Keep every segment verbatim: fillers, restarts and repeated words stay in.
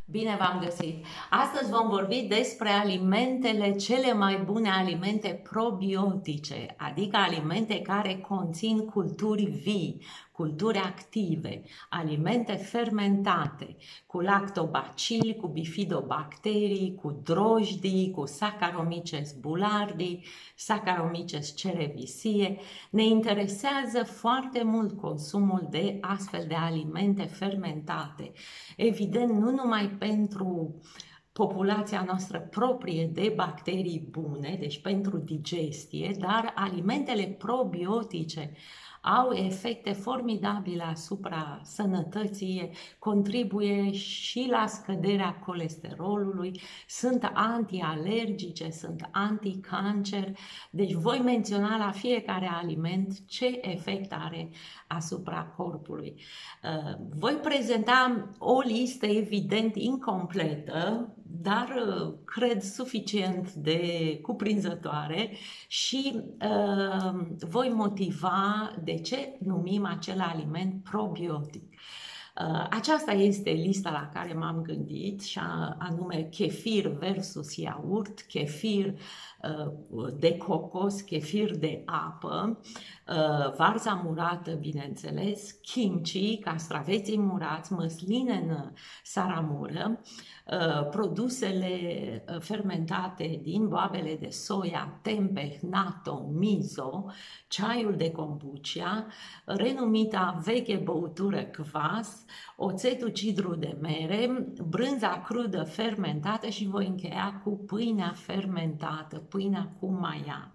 Bine v-am găsit! Astăzi vom vorbi despre alimentele cele mai bune, alimente probiotice, adică alimente care conțin culturi vii, culturi active, alimente fermentate, cu lactobacili, cu bifidobacterii, cu drojdii, cu Saccharomyces boulardii, Saccharomyces cerevisiae. Ne interesează foarte mult consumul de astfel de alimente fermentate. Evident, nu numai pentru populația noastră proprie de bacterii bune, deci pentru digestie, dar alimentele probiotice au efecte formidabile asupra sănătății, contribuie și la scăderea colesterolului, sunt antialergice, sunt anticancer, deci voi menționa la fiecare aliment ce efect are asupra corpului. Voi prezenta o listă evident incompletă, dar cred suficient de cuprinzătoare și uh, voi motiva de ce numim acel aliment probiotic. Uh, aceasta este lista la care m-am gândit, și anume chefir versus iaurt, chefir uh, de cocos, chefir de apă, uh, varza murată, bineînțeles, kimchi, castraveții murați, măsline în saramură, uh, produsele fermentate din boabele de soia, tempeh, natto, miso, ceaiul de kombucha, renumita veche băutură kvass, oțetul cidru de mere, brânza crudă fermentată și voi încheia cu pâinea fermentată, pâinea cu maia.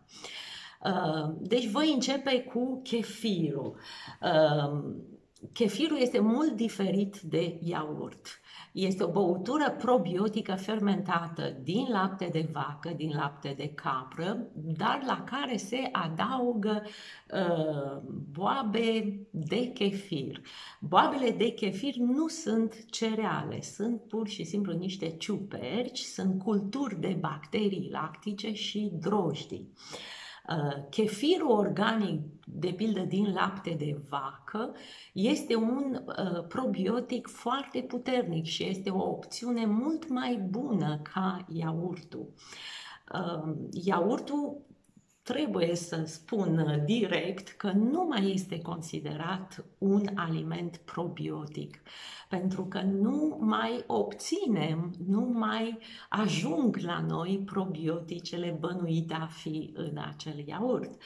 Deci voi începe cu chefirul. Chefirul este mult diferit de iaurt. Este o băutură probiotică fermentată din lapte de vacă, din lapte de capră, dar la care se adaugă uh, boabe de chefir. Boabele de chefir nu sunt cereale, sunt pur și simplu niște ciuperci, sunt culturi de bacterii lactice și drojdii. Chefirul organic, de pildă din lapte de vacă, este un uh, probiotic foarte puternic și este o opțiune mult mai bună ca iaurtul. Uh, iaurtul, trebuie să spun direct că nu mai este considerat un aliment probiotic, pentru că nu mai obținem, nu mai ajung la noi probioticele bănuite a fi în acel iaurt.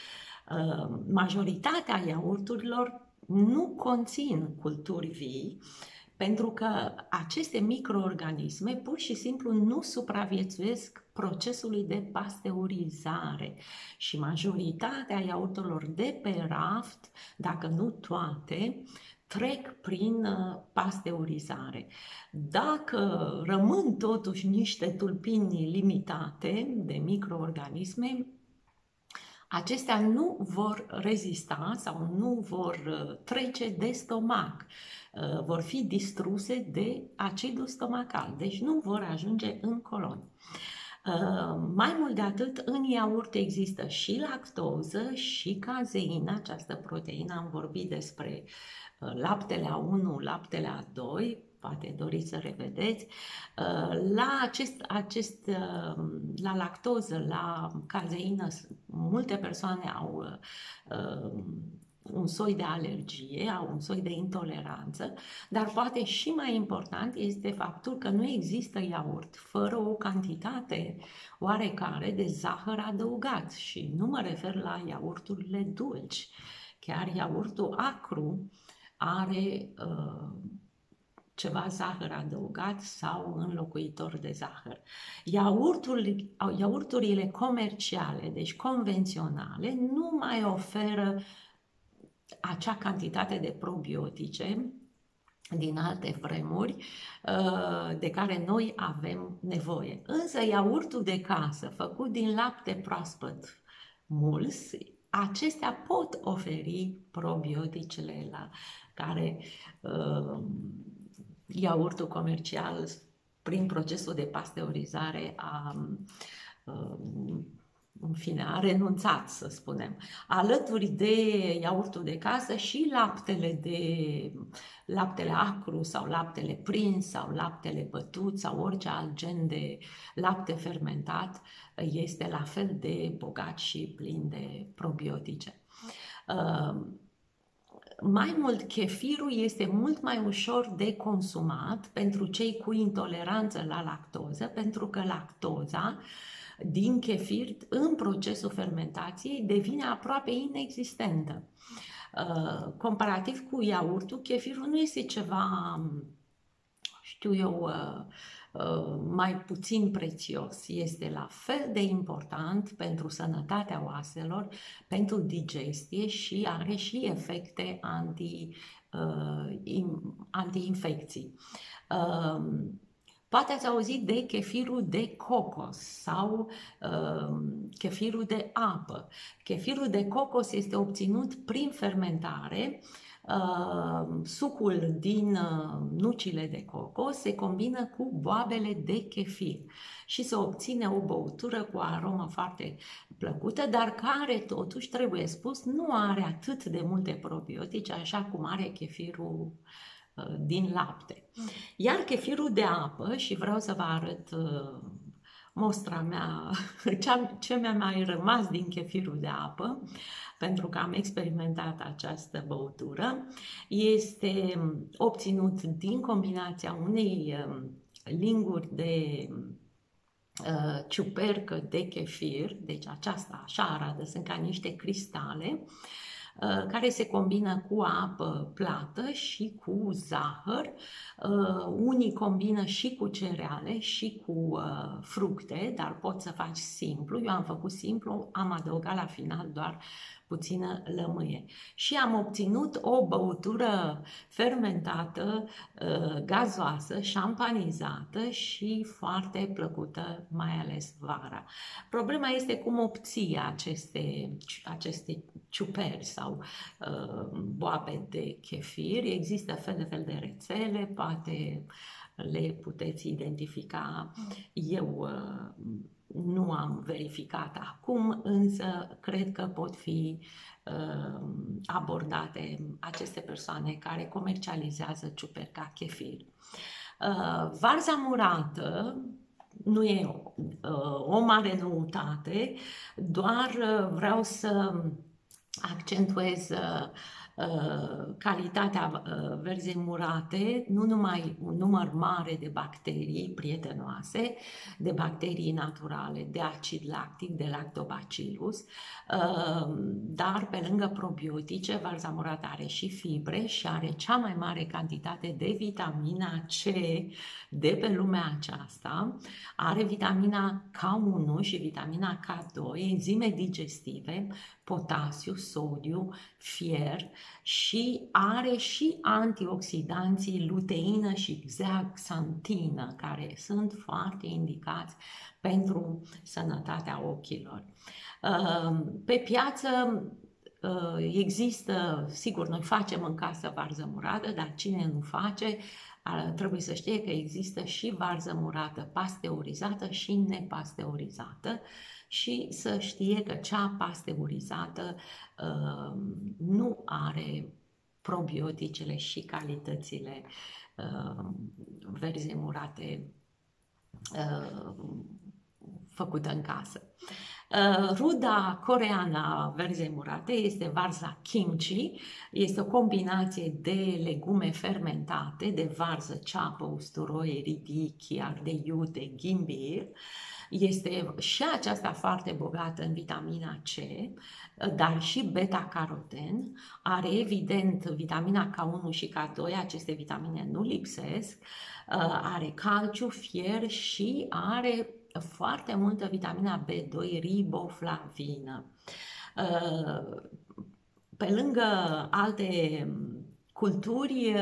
Majoritatea iaurturilor nu conțin culturi vii, pentru că aceste microorganisme pur și simplu nu supraviețuiesc procesului de pasteurizare și majoritatea iaurturilor de pe raft, dacă nu toate, trec prin pasteurizare. Dacă rămân totuși niște tulpini limitate de microorganisme, acestea nu vor rezista sau nu vor trece de stomac, vor fi distruse de acidul stomacal, deci nu vor ajunge în colon. Mai mult de atât, în iaurt există și lactoză și cazeină, această proteină, am vorbit despre laptele A unu, laptele A doi, poate doriți să revedeți. La, acest, acest, la lactoză, la cazeină, multe persoane au un soi de alergie, au un soi de intoleranță, dar poate și mai important este faptul că nu există iaurt fără o cantitate oarecare de zahăr adăugat, și nu mă refer la iaurturile dulci. Chiar iaurtul acru are uh, ceva zahăr adăugat sau înlocuitor de zahăr. Iaurtul, iaurturile comerciale, deci convenționale, nu mai oferă acea cantitate de probiotice din alte vremuri de care noi avem nevoie. Însă iaurtul de casă, făcut din lapte proaspăt muls, acestea pot oferi probioticele la care uh, iaurtul comercial, prin procesul de pasteurizare, a uh, în fine, a renunțat, să spunem, alături de iaurtul de casă și laptele de laptele acru sau laptele prins sau laptele bătut sau orice alt gen de lapte fermentat este la fel de bogat și plin de probiotice. Mai mult, chefirul este mult mai ușor de consumat pentru cei cu intoleranță la lactoză, pentru că lactoza din chefir în procesul fermentației devine aproape inexistentă. Uh, comparativ cu iaurtul, chefirul nu este ceva, știu eu, uh, uh, mai puțin prețios. Este la fel de important pentru sănătatea oaselor, pentru digestie și are și efecte anti, uh, in, anti-infecții. Uh, Poate ați auzit de chefirul de cocos sau uh, chefirul de apă. Chefirul de cocos este obținut prin fermentare. Uh, sucul din uh, nucile de cocos se combină cu boabele de chefir și se obține o băutură cu o aromă foarte plăcută, dar care totuși, trebuie spus, nu are atât de multe probiotice așa cum are chefirul din lapte. Iar chefirul de apă, și vreau să vă arăt uh, mostra mea, ce mi-a mai rămas din chefirul de apă, pentru că am experimentat această băutură, este obținut din combinația unei uh, linguri de uh, ciupercă de chefir, deci aceasta așa arată, sunt ca niște cristale, care se combină cu apă plată și cu zahăr. Unii combină și cu cereale și cu fructe, dar poți să faci simplu. Eu am făcut simplu, am adăugat la final doar puțină lămâie. Și am obținut o băutură fermentată, gazoasă, șampanizată și foarte plăcută, mai ales vara. Problema este cum obții aceste, aceste ciuperi sau uh, boabe de chefir. Există fel de fel de rețele, poate le puteți identifica. Eu uh, nu am verificat acum, însă cred că pot fi uh, abordate aceste persoane care comercializează ciuperi ca chefir. Uh, varza murată nu e uh, o mare noutate, doar uh, vreau să accentuez uh, uh, calitatea uh, verzei murate, nu numai un număr mare de bacterii prietenoase, de bacterii naturale, de acid lactic, de lactobacillus, uh, dar pe lângă probiotice, varza murată are și fibre și are cea mai mare cantitate de vitamina C de pe lumea aceasta, are vitamina K unu și vitamina K doi, enzime digestive, potasiu, sodiu, fier și are și antioxidanții luteină și zeaxantină, care sunt foarte indicați pentru sănătatea ochilor. Pe piață există, sigur, noi facem în casă varză murată, dar cine nu face, trebuie să știe că există și varză murată pasteurizată și nepasteurizată și să știe că cea pasteurizată uh, nu are probioticele și calitățile uh, verzei murate uh, făcută în casă. Uh, ruda coreeană a verzei murate este varza kimchi, este o combinație de legume fermentate, de varză, ceapă, usturoi, ridichi, ardei iute, ghimbir. Este și aceasta foarte bogată în vitamina C, dar și beta-caroten. Are evident vitamina K unu și K doi, aceste vitamine nu lipsesc. Are calciu, fier și are foarte multă vitamina B doi, riboflavină. Pe lângă alte culturi,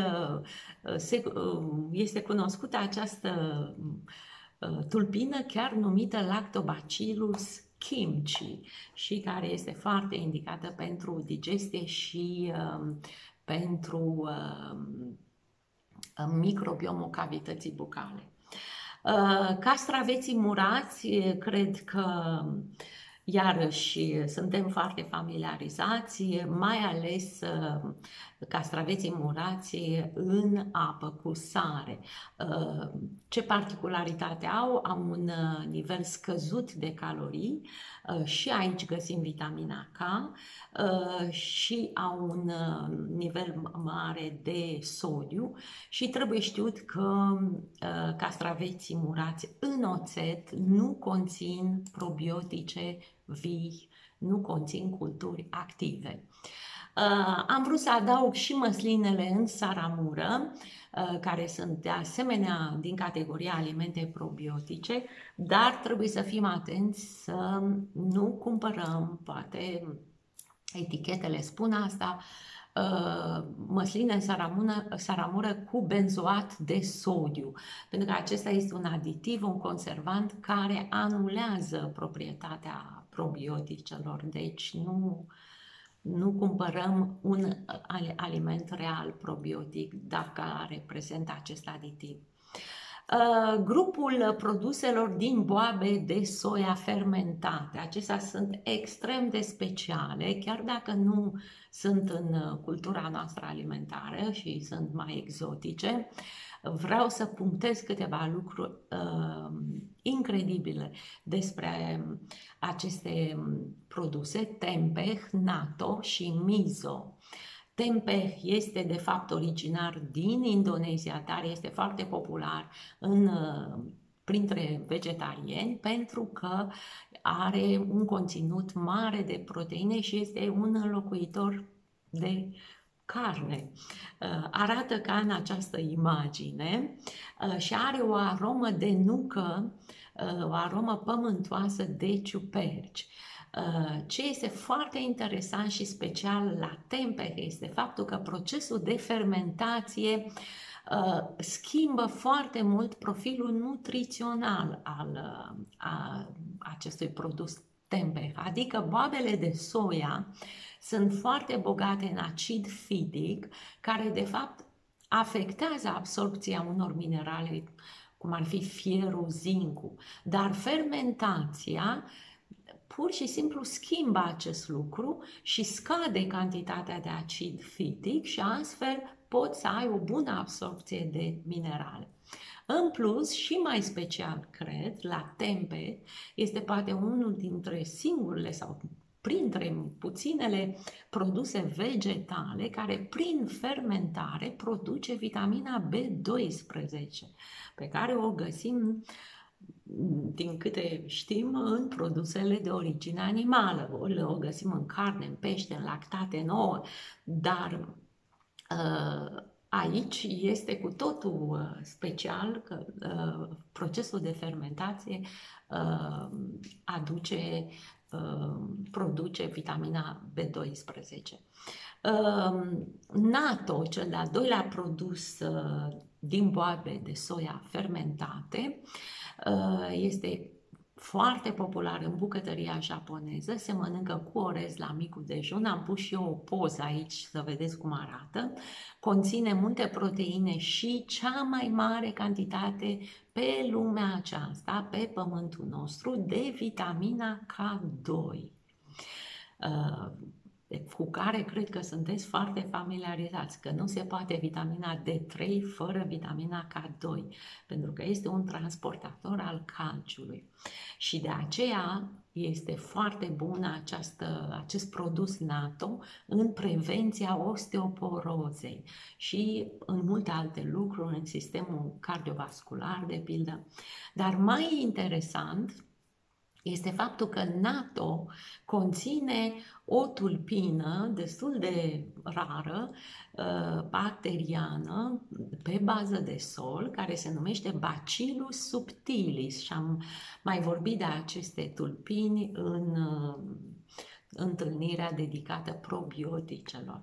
este cunoscută această tulpină chiar numită Lactobacillus kimchi și care este foarte indicată pentru digestie și uh, pentru uh, microbiomul cavității bucale. Uh, castraveții murați, cred că Iarăși, suntem foarte familiarizați, mai ales uh, castraveții murați în apă cu sare. Uh, ce particularitate au? Au un uh, nivel scăzut de calorii uh, și aici găsim vitamina K uh, și au un uh, nivel mare de sodiu și trebuie știut că uh, castraveții murați în oțet nu conțin probiotice vii, nu conțin culturi active. Uh, am vrut să adaug și măslinele în saramură, uh, care sunt de asemenea din categoria alimente probiotice, dar trebuie să fim atenți să nu cumpărăm, poate etichetele spun asta, uh, măsline în saramură, saramură cu benzoat de sodiu, pentru că acesta este un aditiv, un conservant care anulează proprietatea probioticelor, deci nu, nu cumpărăm un aliment real probiotic dacă are prezent acest aditiv. Uh, grupul produselor din boabe de soia fermentate. Acestea sunt extrem de speciale, chiar dacă nu sunt în cultura noastră alimentară și sunt mai exotice. Vreau să punctez câteva lucruri uh, incredibile despre aceste produse, tempeh, natto și miso. Tempeh este de fapt originar din Indonezia, dar este foarte popular în, printre vegetariani pentru că are un conținut mare de proteine și este un înlocuitor de carne. Arată ca în această imagine și are o aromă de nucă, o aromă pământoasă de ciuperci. Ce este foarte interesant și special la tempeh este faptul că procesul de fermentație schimbă foarte mult profilul nutrițional al a, acestui produs tempeh, adică boabele de soia sunt foarte bogate în acid fitic, care de fapt afectează absorpția unor minerale, cum ar fi fierul, zincul, dar fermentația pur și simplu schimbă acest lucru și scade cantitatea de acid fitic și astfel poți să ai o bună absorpție de minerale. În plus, și mai special, cred, la tempeh, este poate unul dintre singurele sau printre puținele produse vegetale care prin fermentare produce vitamina B doisprezece, pe care o găsim, din câte știm, în produsele de origine animală. O găsim în carne, în pește, în lactate, în ouă, dar uh, aici este cu totul special că uh, procesul de fermentație uh, aduce, uh, produce vitamina B doisprezece. Uh, natto, cel de-al doilea produs uh, din boabe de soia fermentate, uh, este foarte popular în bucătăria japoneză, se mănâncă cu orez la micul dejun. Am pus și eu o poză aici să vedeți cum arată. Conține multe proteine și cea mai mare cantitate pe lumea aceasta, pe pământul nostru, de vitamina K doi. Uh, cu care cred că sunteți foarte familiarizați, că nu se poate vitamina D trei fără vitamina K doi, pentru că este un transportator al calciului. Și de aceea este foarte bun această, acest produs natto în prevenția osteoporozei și în multe alte lucruri, în sistemul cardiovascular, de pildă. Dar mai interesant este faptul că natto conține o tulpină destul de rară, bacteriană, pe bază de sol, care se numește Bacillus subtilis și am mai vorbit de aceste tulpini în întâlnirea dedicată probioticelor.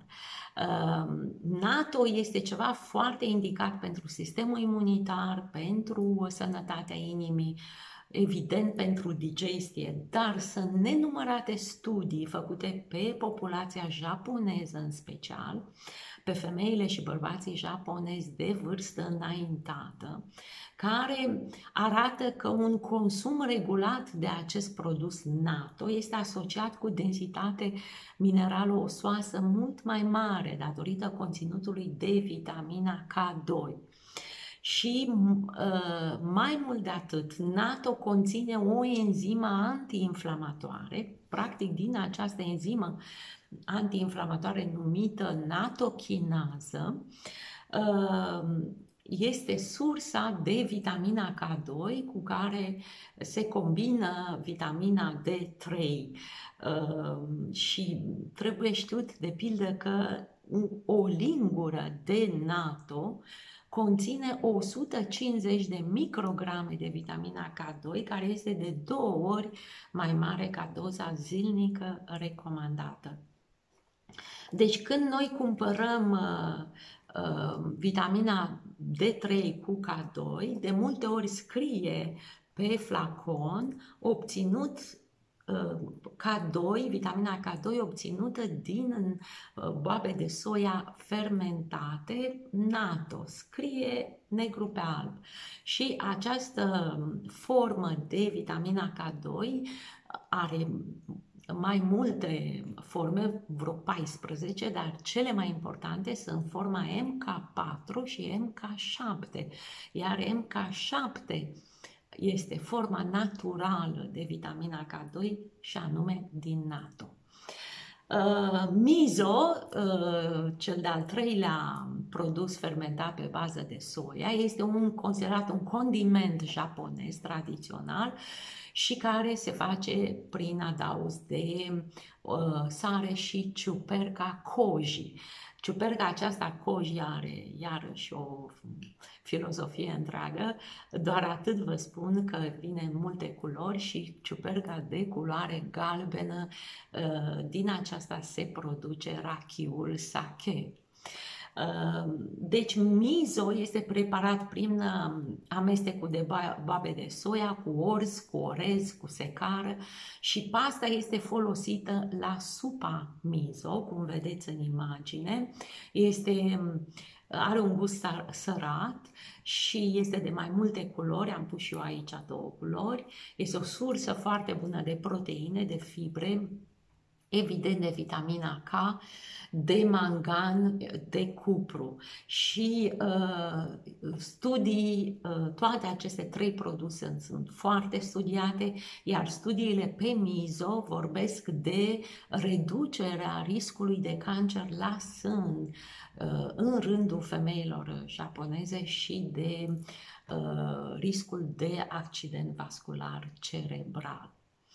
Natto este ceva foarte indicat pentru sistemul imunitar, pentru sănătatea inimii, evident pentru digestie, dar sunt nenumărate studii făcute pe populația japoneză în special, pe femeile și bărbații japonezi de vârstă înaintată, care arată că un consum regulat de acest produs natto este asociat cu densitate minerală osoasă mult mai mare datorită conținutului de vitamina K doi. Și uh, mai mult de atât, natto conține o enzimă antiinflamatoare, practic din această enzimă antiinflamatoare numită natochinază, uh, este sursa de vitamina K doi cu care se combină vitamina D trei uh, și trebuie știut de pildă că o lingură de natto conține o sută cincizeci de micrograme de vitamina K doi, care este de două ori mai mare ca doza zilnică recomandată. Deci când noi cumpărăm uh, uh, vitamina D trei cu K doi, de multe ori scrie pe flacon obținut K doi, vitamina K doi obținută din boabe de soia fermentate, natto, scrie negru pe alb. Și această formă de vitamina K doi are mai multe forme, vreo paisprezece, dar cele mai importante sunt forma M K patru și M K șapte, iar M K șapte este forma naturală de vitamina K doi și anume din natto. Uh, miso, uh, cel de-al treilea produs fermentat pe bază de soia, este un, considerat un condiment japonez tradițional și care se face prin adaos de uh, sare și ciuperca koji. Ciuperca aceasta koji are iarăși o filozofie întreagă, doar atât vă spun că vine în multe culori și ciuperca de culoare galbenă, din aceasta se produce rachiul sake. Deci miso este preparat prin amestecul de boabe de soia cu orz, cu orez, cu secară și pasta este folosită la supa miso, cum vedeți în imagine. Este, are un gust sărat și este de mai multe culori, am pus și eu aici două culori. Este o sursă foarte bună de proteine, de fibre, evident de vitamina K, de mangan, de cupru și uh, studii, uh, toate aceste trei produse sunt foarte studiate, iar studiile pe miso vorbesc de reducerea riscului de cancer la sân uh, în rândul femeilor japoneze și de uh, riscul de accident vascular cerebral.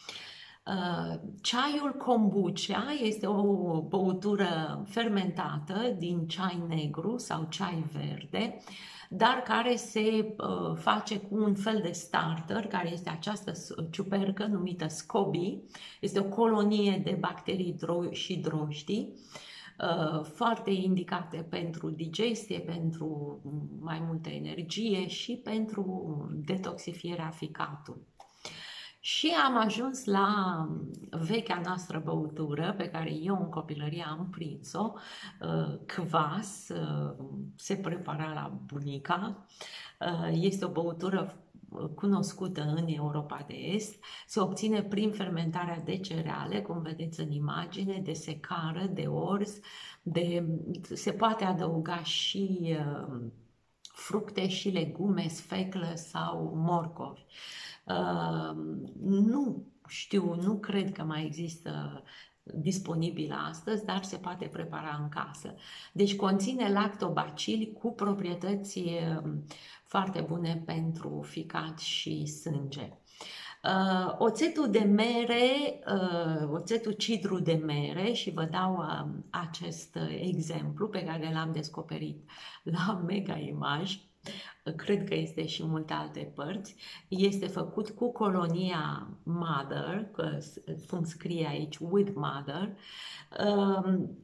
Uh, ceaiul kombucha este o băutură fermentată din ceai negru sau ceai verde, dar care se uh, face cu un fel de starter, care este această ciupercă numită SCOBY. Este o colonie de bacterii și drojdii, uh, foarte indicate pentru digestie, pentru mai multă energie și pentru detoxifierea ficatului. Și am ajuns la vechea noastră băutură pe care eu în copilărie am prins-o, kvass, se prepara la bunica, este o băutură cunoscută în Europa de Est, se obține prin fermentarea de cereale, cum vedeți în imagine, de secară, de orz, de, se poate adăuga și fructe și legume, sfeclă sau morcovi. Uh, nu știu, nu cred că mai există disponibilă astăzi, dar se poate prepara în casă. Deci conține lactobacili cu proprietăți foarte bune pentru ficat și sânge. Uh, oțetul de mere, uh, oțetul cidru de mere, și vă dau uh, acest exemplu pe care l-am descoperit la Mega Image, cred că este și multe alte părți, este făcut cu colonia mother, cum scrie aici, with mother,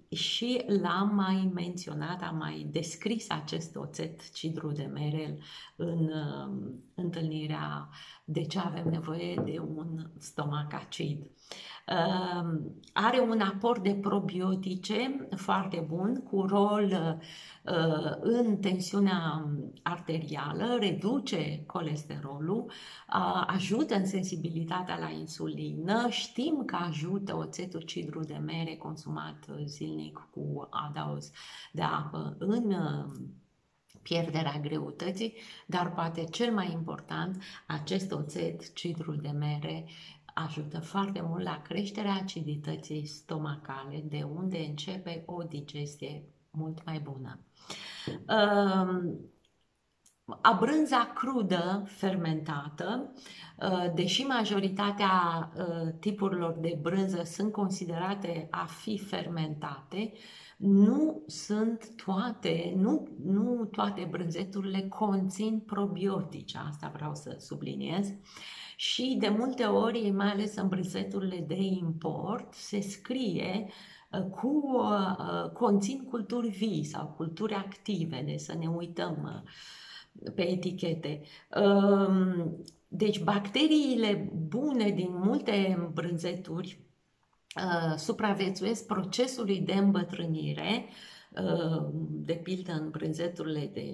și l-am mai menționat, am mai descris acest oțet cidru de mere în uh, întâlnirea de ce avem nevoie de un stomac acid. Uh, are un aport de probiotice foarte bun, cu rol uh, în tensiunea arterială, reduce colesterolul, uh, ajută în sensibilitatea la insulină. Știm că ajută oțetul cidru de mere consumat zilnic cu adaos de apă în uh, pierderea greutății, dar poate cel mai important, acest oțet cidru de mere ajută foarte mult la creșterea acidității stomacale, de unde începe o digestie mult mai bună. A brânza crudă fermentată, deși majoritatea tipurilor de brânză sunt considerate a fi fermentate, nu sunt toate, nu, nu toate brânzeturile conțin probiotici, asta vreau să subliniez. Și de multe ori, mai ales în brânzeturile de import, se scrie cu uh, conțin culturi vii sau culturi active, deci să ne uităm uh, pe etichete. Uh, deci bacteriile bune din multe brânzeturi uh, supraviețuiesc procesului de îmbătrânire, uh, de pildă în brânzeturile de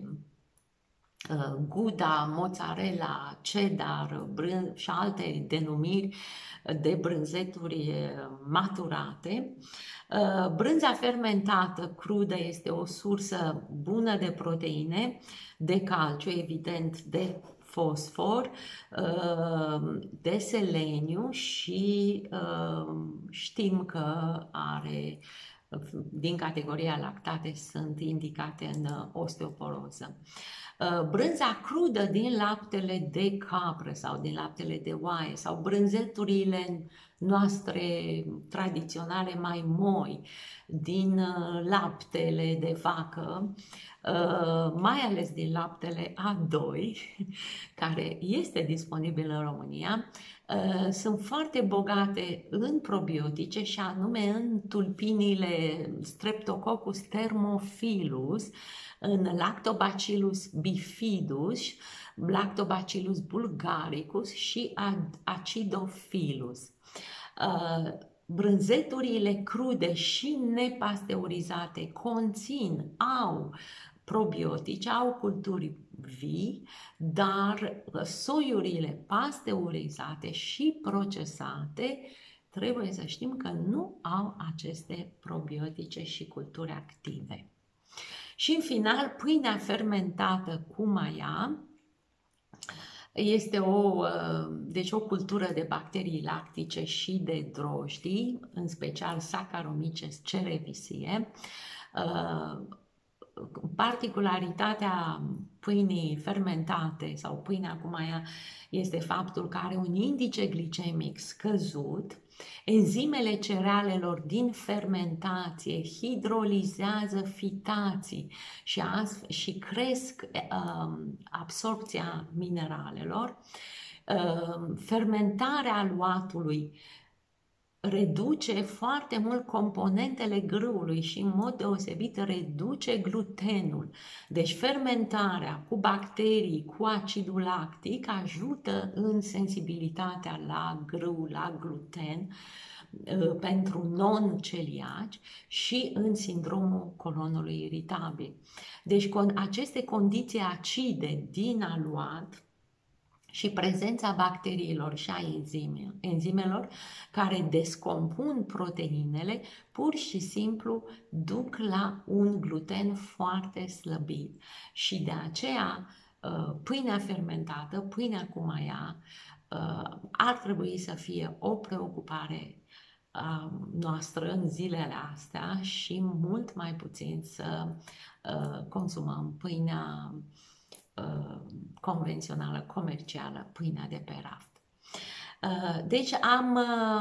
Gouda, mozzarella, cheddar și alte denumiri de brânzeturi maturate. Brânza fermentată crudă este o sursă bună de proteine, de calciu, evident, de fosfor, de seleniu și știm că are, din categoria lactate, sunt indicate în osteoporoză. Brânza crudă din laptele de capră sau din laptele de oaie sau brânzeturile noastre tradiționale mai moi din laptele de vacă, mai ales din laptele A doi, care este disponibil în România, sunt foarte bogate în probiotice și anume în tulpinile Streptococcus thermophilus, în Lactobacillus bifidus, Lactobacillus bulgaricus și Acidophilus. Brânzeturile crude și nepasteurizate conțin, au probiotice, au culturi vii, dar soiurile pasteurizate și procesate trebuie să știm că nu au aceste probiotice și culturi active. Și în final, pâinea fermentată cu maia este o, deci o cultură de bacterii lactice și de drojdii, în special Saccharomyces cerevisiae. Particularitatea pâinii fermentate sau pâinea cu maia este faptul că are un indice glicemic scăzut. Enzimele cerealelor din fermentație hidrolizează fitații și, și cresc uh, absorpția mineralelor. Uh, fermentarea aluatului reduce foarte mult componentele grâului și în mod deosebit reduce glutenul. Deci fermentarea cu bacterii, cu acidul lactic ajută în sensibilitatea la grâu, la gluten pentru non-celiaci și în sindromul colonului iritabil. Deci aceste condiții acide din aluat și prezența bacteriilor și a enzime, enzimelor care descompun proteinele, pur și simplu duc la un gluten foarte slăbit. Și de aceea pâinea fermentată, pâinea cu maia, ar trebui să fie o preocupare noastră în zilele astea și mult mai puțin să consumăm pâinea convențională, comercială, pâinea de pe raft. Deci am,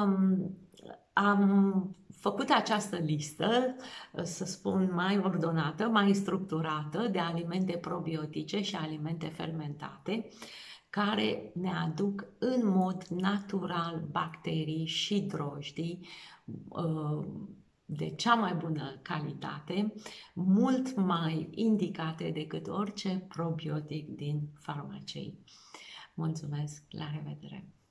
am făcut această listă, să spun, mai ordonată, mai structurată de alimente probiotice și alimente fermentate, care ne aduc în mod natural bacterii și drojdii de cea mai bună calitate, mult mai indicate decât orice probiotic din farmacei. Mulțumesc, la revedere!